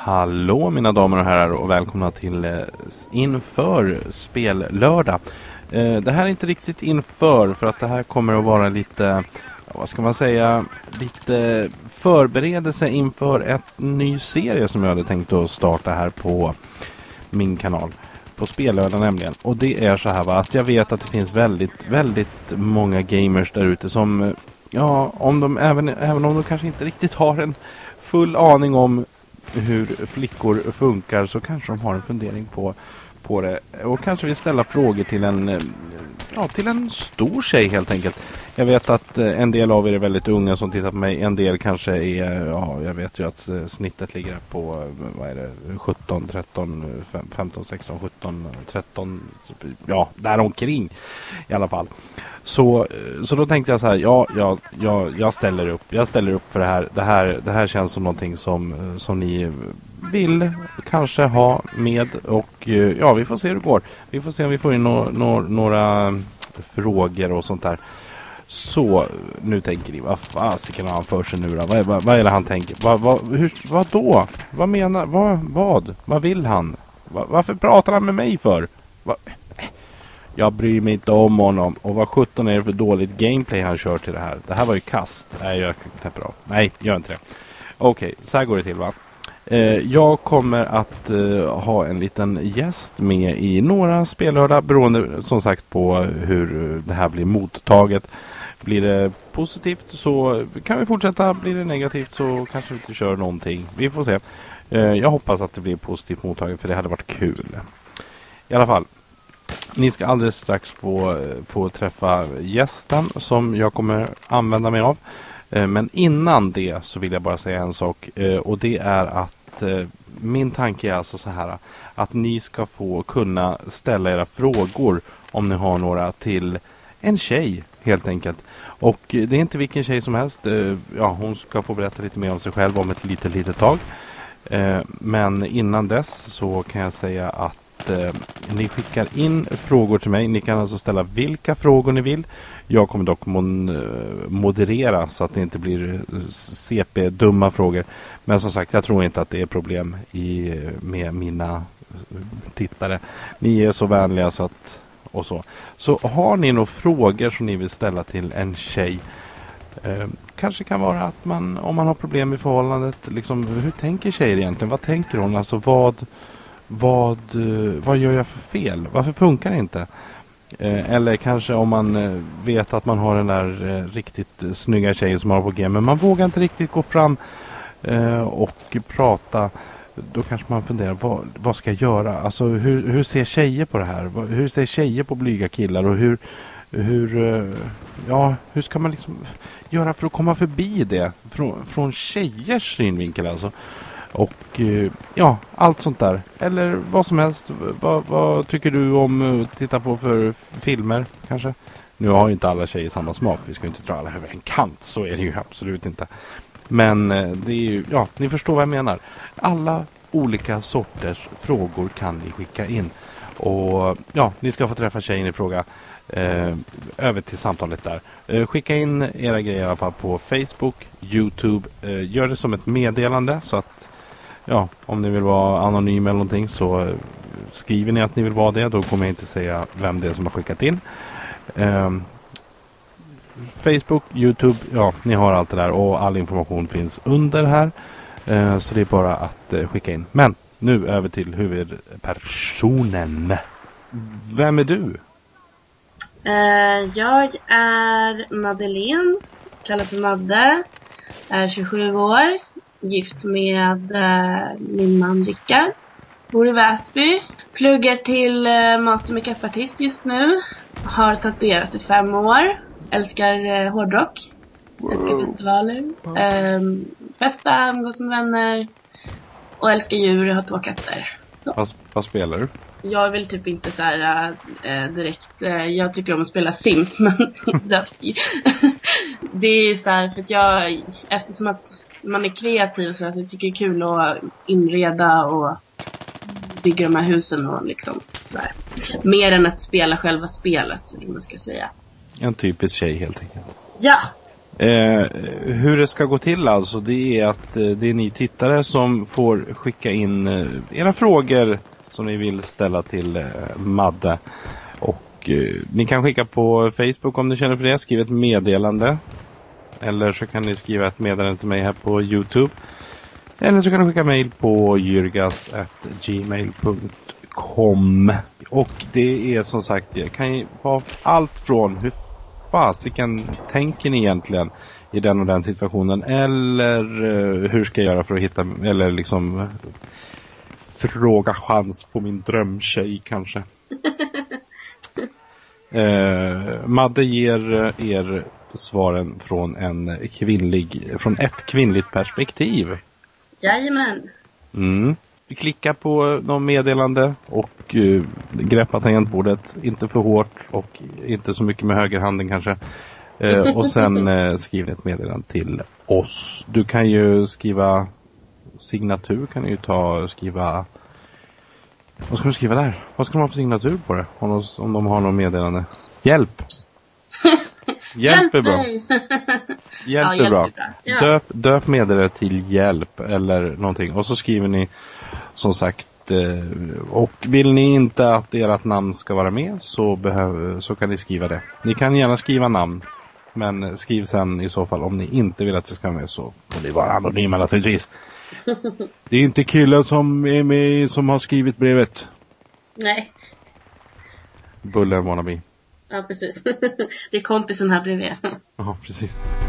Hallå mina damer och herrar och välkomna till inför spellördag. Det här är inte riktigt inför att det här kommer att vara lite, vad ska man säga, lite förberedelse inför ett ny serie som jag hade tänkt att starta här på min kanal. På spellördag nämligen. Och det är så här att jag vet att det finns väldigt många gamers där ute som, ja, om de, även om de kanske inte riktigt har en full aning om hur flickor funkar, så kanske de har en fundering på det och kanske vill ställa frågor till en stor tjej helt enkelt. Jag vet att en del av er är väldigt unga som tittar på mig, en del kanske är, ja, jag vet ju att snittet ligger på, vad är det, 17, 13, 15, 16, 17, 13, ja, där omkring i alla fall. Så då tänkte jag så här, jag ställer upp för det här. Det här känns som någonting som ni vill kanske ha med, och ja, vi får se hur det går. Vi får se om vi får in några frågor och sånt där. Så nu tänker ni, vad fasiken har han för sig nu då? Vad är det han tänker? Vad då? Vad menar? Vad vill han? Varför pratar han med mig för? Jag bryr mig inte om honom. Och vad 17 är det för dåligt gameplay han kör till det här? Det här var ju kast. Nej, jag knäpper av. Nej, gör inte det. Okej, så här går det till, va? Jag kommer att ha en liten gäst med i några spellördag, beroende som sagt på hur det här blir mottaget. Blir det positivt så kan vi fortsätta, blir det negativt så kanske vi inte kör någonting. Vi får se. Jag hoppas att det blir positivt mottaget, för det hade varit kul. I alla fall, ni ska alldeles strax få träffa gästen som jag kommer använda mig av. Men innan det så vill jag bara säga en sak, och det är att min tanke är alltså så här, att ni ska få kunna ställa era frågor om ni har några till en tjej helt enkelt. Och det är inte vilken tjej som helst. Ja, hon ska få berätta lite mer om sig själv om ett litet tag. Men innan dess så kan jag säga att ni skickar in frågor till mig. Ni kan alltså ställa vilka frågor ni vill. Jag kommer dock moderera så att det inte blir CP-dumma frågor. Men som sagt, jag tror inte att det är problem med mina tittare. Ni är så vänliga så att, och så. Så har ni några frågor som ni vill ställa till en tjej, kanske kan vara att om man har problem i förhållandet, liksom, hur tänker tjejer egentligen? Vad tänker hon? Alltså vad gör jag för fel? Varför funkar det inte? Eller kanske om man vet att man har den där riktigt snygga tjejen som har på G, men man vågar inte riktigt gå fram och prata. Då kanske man funderar, vad ska jag göra? Alltså hur ser tjejer på det här? Hur ser tjejer på blyga killar? Och hur ska man liksom göra för att komma förbi det från tjejers synvinkel alltså? Och ja, allt sånt där. Eller vad som helst. Vad tycker du om att titta på för filmer kanske? Nu har ju inte alla tjejer samma smak. Vi ska ju inte dra alla över en kant. Så är det ju absolut inte. Men det är ju, ja, ni förstår vad jag menar. Alla olika sorters frågor kan ni skicka in. Och ja, ni ska få träffa tjejen i fråga över till samtalet där. Skicka in era grejer i alla fall på Facebook, YouTube. Gör det som ett meddelande så att, ja, om ni vill vara anonym eller någonting så skriver ni att ni vill vara det. Då kommer jag inte säga vem det är som har skickat in. Facebook, YouTube, ja, ni har allt det där och all information finns under här. Så det är bara att skicka in. Men nu över till huvudpersonen. Vem är du? Jag är Madeleine, kallas för Madde, är 27 år, gift med min man Rickard, bor i Väsby, pluggar till master makeup-artist just nu, har tatuerat i 5 år, älskar hårdrock, älskar festivaler, festa, umgås med vänner och älskar djur och har 2 katter. Vad spelar du? Jag vill typ inte så här direkt, jag tycker om att spela Sims, men det är så här för att eftersom att man är kreativ så jag tycker det är kul att inreda och bygga de här husen och liksom så här. Mer än att spela själva spelet, eller vad man ska säga. En typisk tjej helt enkelt. Ja, Hur det ska gå till alltså, det är att det är ni tittare som får skicka in era frågor som ni vill ställa till Madde. Och ni kan skicka på Facebook om ni känner för det. Skriv ett meddelande. Eller så kan ni skriva ett meddelande till mig här på YouTube. Eller så kan ni skicka mejl på jurgas@gmail.com. Och det är som sagt, det kan ju vara allt från hur fasiken tänker ni egentligen i den och den situationen, eller hur ska jag göra för att hitta, eller liksom fråga chans på min drömtjej kanske. Madde ger er svaren från från ett kvinnligt perspektiv. Jajamän. Vi klickar på någon meddelande och greppa tangentbordet, inte för hårt och inte så mycket med högerhanden kanske. Och sen skriver ett meddelande till oss. Du kan ju skriva signatur, kan du ju skriva. Vad ska du skriva där? Vad ska de ha för signatur på det? Om de har någon meddelande. Hjälp! Hjälp är bra. Hjälp är bra. Ja. Döp meddelare till hjälp eller någonting. Och så skriver ni som sagt, och vill ni inte att ert namn ska vara med så kan ni skriva det. Ni kan gärna skriva namn, men skriv sen i så fall om ni inte vill att det ska vara med, så får det vara anonyma naturligtvis. Det är inte killen som är med som har skrivit brevet. Nej. Buller wannabe. Ja, precis. Det är kompisen här bredvid. Ja, precis.